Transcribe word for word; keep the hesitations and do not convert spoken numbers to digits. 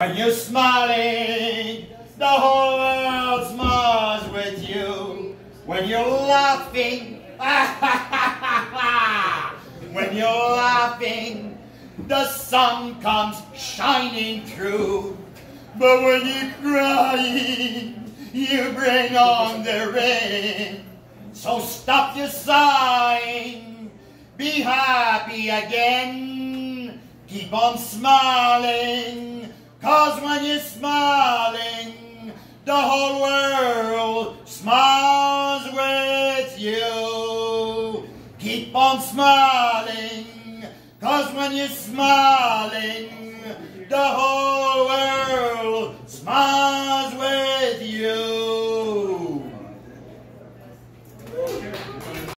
When you're smiling, the whole world smiles with you. When you're laughing, when you're laughing, the sun comes shining through. But when you're crying, you bring on the rain. So stop your sighing, be happy again. Keep on smiling, 'cause when you're smiling, the whole world smiles with you. Keep on smiling, 'cause when you're smiling, the whole world smiles with you.